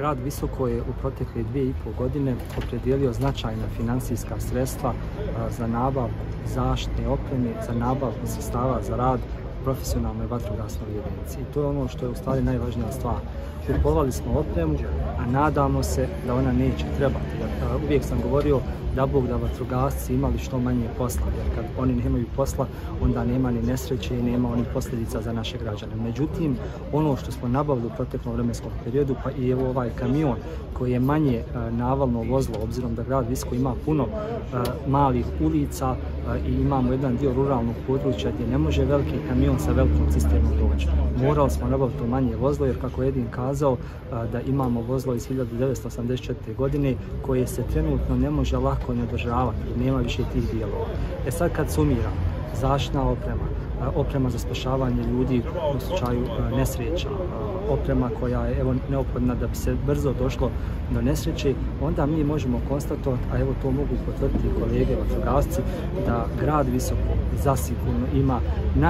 Grad Visoko je u protekle 2,5 godine opredijelio značajna financijska sredstva za nabavku zaštitne opreme, za nabavku sredstava za rad profesionalnoj vatrogasnoj jedinici. I to je ono što je u stvari najvažnija stvar. Kupovali smo opremu, a nadamo se da ona neće trebati. Jer uvijek sam govorio da Bog da vatrogasci imali što manje posla, jer kad oni nemaju posla, onda nema ni nesreće i nema onih posljedica za naše građane. Međutim, ono što smo nabavili u proteklom vremenskom periodu, pa i evo ovaj kamion koji je manje navalno vozilo, obzirom da grad Visoko ima puno malih ulica i imamo jedan dio ruralnog područja gdje ne može veliki kamion sa velikom cisternom doći. Morali smo nabaviti to manje vozilo, jer kako je Edin kazao da imamo vozilo iz 1984. godine koje se trenutno ne može lako ne održavati jer nema više tih dijelova. Sad kad sumiram, zaštitna oprema, oprema za spašavanje ljudi u slučaju nesreća, oprema koja je neophodna da bi se brzo došlo do nesreće, onda mi možemo konstatovati, a evo to mogu potvrditi kolege vatrogasci, da grad Visoko zasigurno ima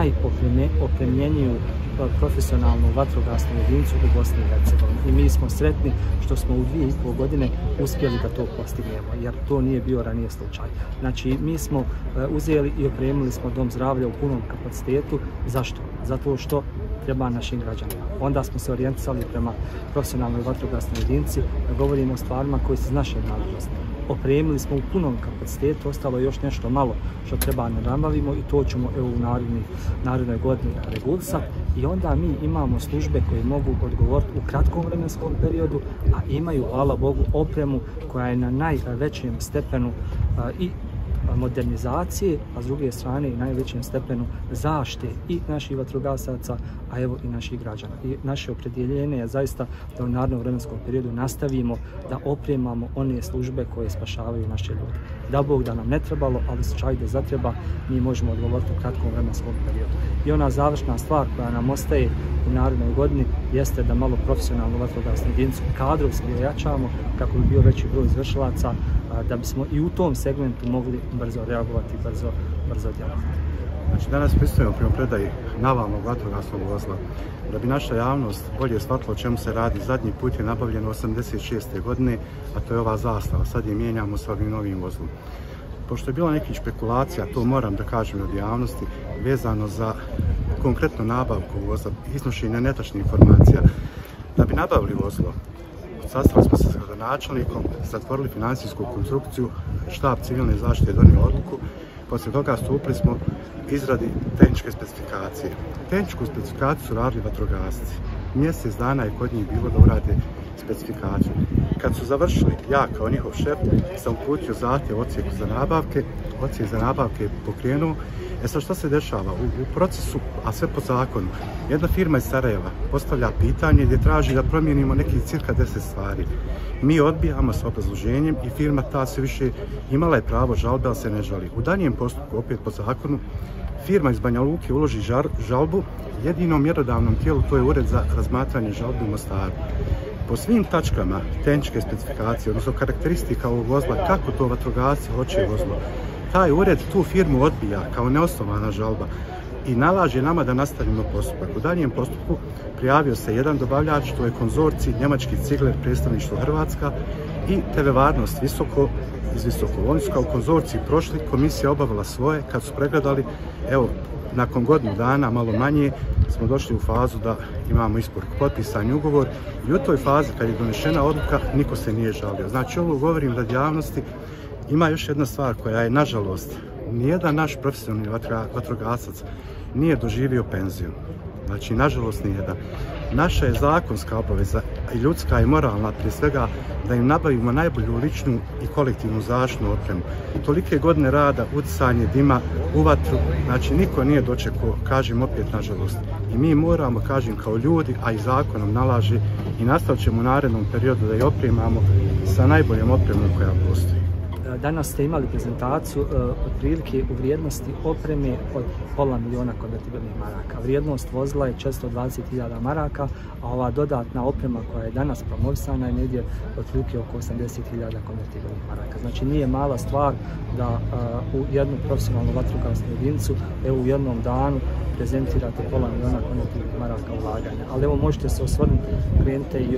najopremljeniju profesionalnu vatrogasnu jedinicu u Bosni i Hercegovini. I mi smo sretni što smo u 2,5 godine uspjeli da to postignemo, jer to nije bio ranije slučaj. Znači, mi smo uzeli i opremili smo dom zdravlja u punom kapacitetu. Zašto? Zato što treba našim građanima. Onda smo se orijentisali prema profesionalnoj vatrogasnoj jedinici, da govorimo o stvarima koji su iz naše nadležnosti. Opremili smo u punom kapacitetu, ostalo je još nešto malo što treba da nabavimo i to ćemo u narednoj godini regulisati. I onda mi imamo službe koje mogu odgovoriti u kratkom vremenskom periodu, a imaju, hvala Bogu, opremu koja je na najvećem stepenu i modernizacije, a s druge strane i najvećem stepenu zaštite i naših vatrogasaca, a evo i naših građana. I naše opredjeljenje je zaista da u narednom vremenskom periodu nastavimo da opremamo one službe koje spašavaju naše ljude. Da Bog da nam ne trebalo, ali u slučaju da zatreba, mi možemo odgovoriti u kratkom vremenskom periodu. I ona završna stvar koja nam ostaje u narednoj godini jeste da malo profesionalnu vatrogasnu jedinicu kadrovski ojačamo kako bi bio veći broj izvršilaca, da bismo i u tom segmentu mogli brzo reagovati, brzo djelovati. Znači, danas pristojimo primopredaji navalnog vatrogasnog vozila. Da bi naša javnost bolje shvatila o čemu se radi, zadnji put je nabavljeno 86. godine, a to je ova zastava. Sad je mijenjamo s ovim novim vozilom. Pošto je bilo nekih špekulacija, to moram da kažem od javnosti, vezano za konkretnu nabavku vozila, iznošenje netačnih informacija. Da bi nabavili vozilo, sastali smo se s gradonačelnikom, zatvorili financijsku konstrukciju, štab civilne zaštite je donio odluku, poslije toga stupili smo izradi tehničke specifikacije. Tehničku specifikaciju su radili vatrogasci. Mjesec dana je kod njih bilo da urade specifikaciju. Kad su završili, ja kao njihov šef sam uputio zahtjev odsjeku za nabavke, odsjek za nabavke je pokrenuo. Sad šta se dešava? U procesu, a sve po zakonu, jedna firma iz Sarajeva postavlja pitanje gdje traži da promijenimo nekih cirka 10 stvari. Mi odbijamo s obrazloženjem i firma ta se više imala je pravo žalbe, ali se ne žali. U danijem postupku, opet po zakonu, firma iz Banja Luke uloži žalbu jedinom mjerodavnom tijelu, to je Ured za razmatranje žalbi u Mostaru. Po svim tačkama tehničke specifikacije, odnosno karakteristika ovog vozila, kako to vatrogasci hoće vozilo, taj ured tu firmu odbija kao neosnovana žalba i nalaže nama da nastavimo postupak. U danijem postupku prijavio se jedan dobavljač, to je konzorcij Njemački Cigler, predstavništvo Hrvatska, i TV Varnost Visoko iz Visoko. Oni su kao konzorcij prošli, komisija obavila svoje, kad su pregledali, evo, nakon godinu dana, malo manje, smo došli u fazu da imamo isporuku, potpisani ugovor, i u toj fazi kad je donešena odluka niko se nije žalio. Znači, ovo govorim radi javnosti. Ima još jedna stvar koja je, nažalost, nijedan naš profesionalni vatrogasac nije doživio penziju. Znači, nažalost, nijedan. Naša je zakonska obaveza i ljudska i moralna, prije svega, da im nabavimo najbolju ličnu i kolektivnu zaštitnu opremu. Tolike godine rada, udisanje dima u vatru, znači niko nije dočekao, kažem opet, nažalost. I mi moramo, kažem, kao ljudi, a i zakonom nalaže, i nastavit ćemo u narednom periodu da je opremamo sa najboljom opremom koja postoji. Danas ste imali prezentaciju otprilike u vrijednosti opreme od $500.000 konvertibilnih maraka. Vrijednost vozila je 420.000 maraka, a ova dodatna oprema koja je danas promovisana je negdje otprilike oko 80.000 konvertibilnih maraka. Znači, nije mala stvar da u jednu profesionalnu vatrogasnu jedinicu u jednom danu prezentirate $500.000 konvertibilnih maraka ulaganja. Ali evo, možete se osvrnuti, krenite i od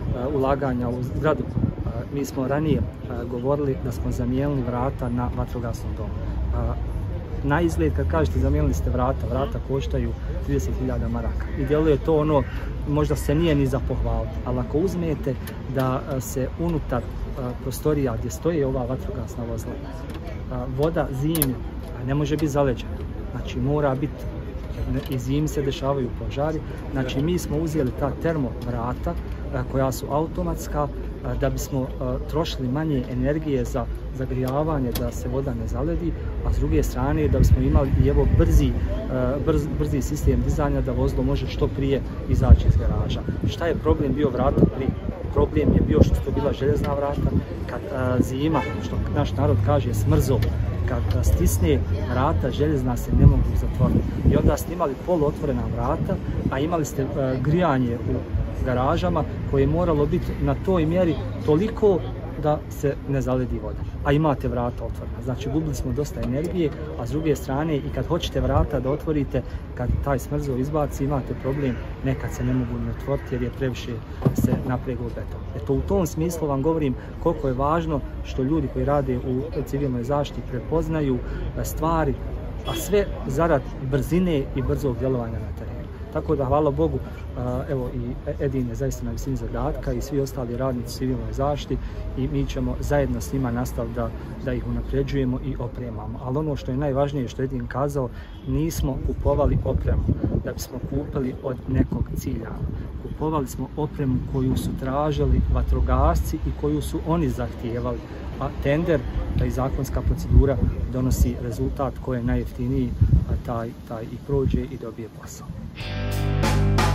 ulaganja u zgradu. Mi smo ranije govorili da smo zamijenili vrata na vatrogasnom domu. Na izgled, kad kažete zamijenili ste vrata koštaju 30.000 maraka i djeluje to ono, možda se nije ni za pohvaliti, ali ako uzmete da se unutar prostorija gdje stoje ova vatrogasna vozila, voda zimi ne može biti zaleđena, znači mora biti, i zimi se dešavaju požari, znači mi smo uzeli ta termo vrata koja su automatska da bismo trošili manje energije za zagrijavanje, da se voda ne zaledi, a s druge strane da bismo imali i evo brzi sistem dizanja da vozilo može što prije izaći iz garaža. Šta je problem bio vrata prije? Problem je bio što su to bila željezna vrata, kad zima, što naš narod kaže, smrzo, kad stisne vrata, željezna se ne mogu zatvoriti. I onda ste imali poluotvorena vrata, a imali ste grijanje u garažama koje je moralo biti na toj mjeri toliko da se ne zaledi voda, a imate vrata otvorena. Znači gubili smo dosta energije, a s druge strane i kad hoćete vrata da otvorite, kad taj smrzo izbaci, imate problem, nekad se ne mogu ni otvoriti jer je previše se napreglo beton. Eto, u tom smislu vam govorim koliko je važno što ljudi koji rade u civilnoj zaštiti prepoznaju stvari, a sve zarad brzine i brzog djelovanja na terenu. Tako da, hvala Bogu, evo i Edin je zaista na visini zadatka i svi ostali radnici u civilnoj zaštiti i mi ćemo zajedno s njima nastaviti da ih unapređujemo i opremamo. Ali ono što je najvažnije, što je Edin kazao, nismo kupovali opremu da bismo kupili od nekog cilja. Kupovali smo opremu koju su tražili vatrogasci i koju su oni zahtijevali, a tender i zakonska procedura donosi rezultat koji je najjeftiniji, taj i prođe i dobije posao.